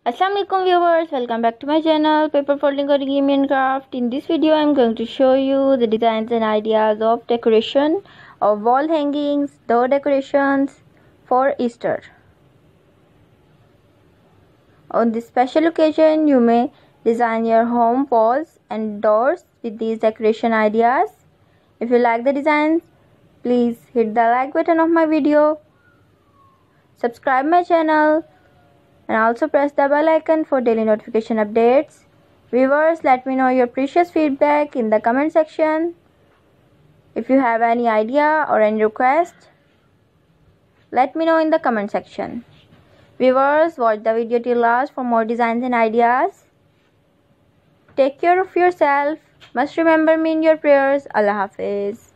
Assalamualaikum viewers, welcome back to my channel Paper Folding Origami and Craft. In this video I am going to show you the designs and ideas of decoration of wall hangings, door decorations for Easter. On this special occasion you may design your home walls and doors with these decoration ideas. If you like the designs, please hit the like button of my video, subscribe my channel, and also press the bell icon for daily notification updates. Viewers, let me know your precious feedback in the comment section. If you have any idea or any request, let me know in the comment section. Viewers, watch the video till last for more designs and ideas. Take care of yourself. Must remember me in your prayers. Allah Hafiz.